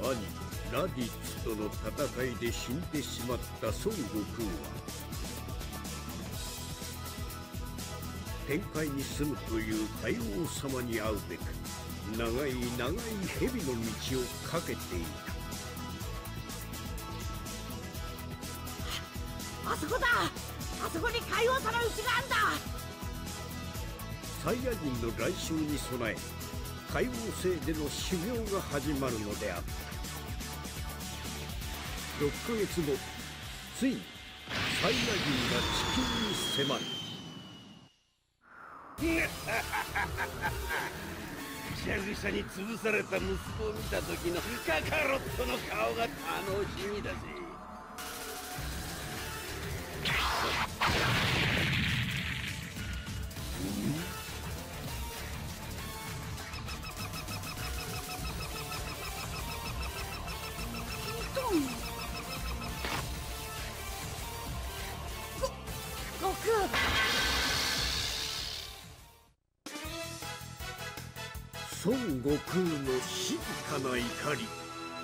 兄ラディッツとの戦いで死んでしまった孫悟空は天界に住むという海王様に会うべく長い長い蛇の道を駆けていた。 あそこだ。あそこに海王様の家があんだ。 サイヤ人の来襲に備え海王星での修行が始まるのであった。6ヶ月後、ついにサイヤ人が地球に迫る。ぐしゃぐしゃに潰された息子を見た時のカカロットの顔が楽しみだぜ。 悟空。 孫悟空の静かな怒り。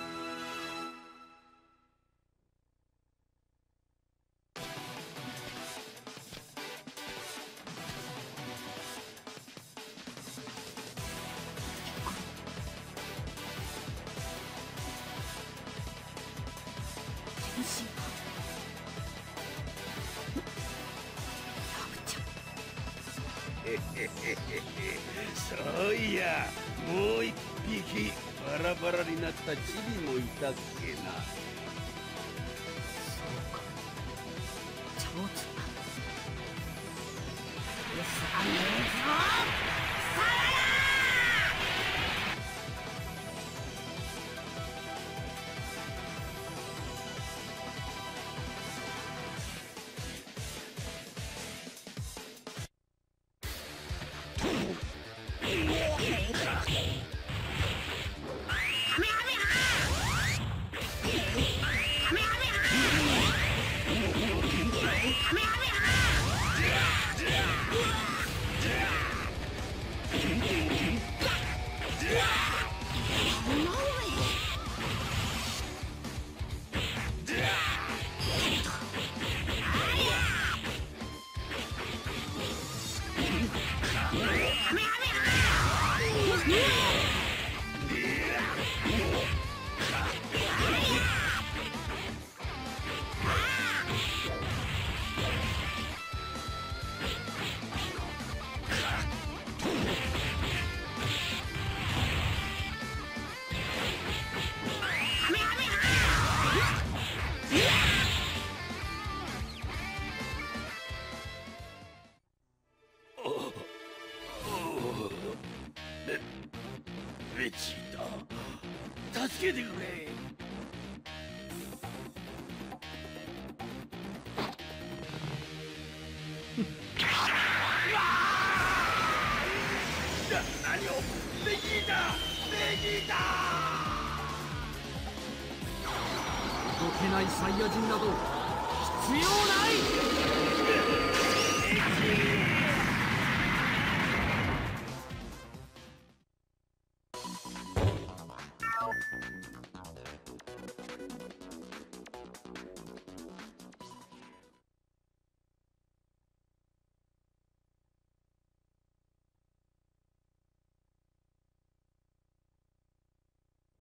そういや、もう一匹バラバラになったチビもいたっけな。 そうか、ちょうつだ。うさねえぞ、さらら。 ベジータ、助けてくれ。何を、ベジータ、ベジータ。 動けないサイヤ人など必要ない。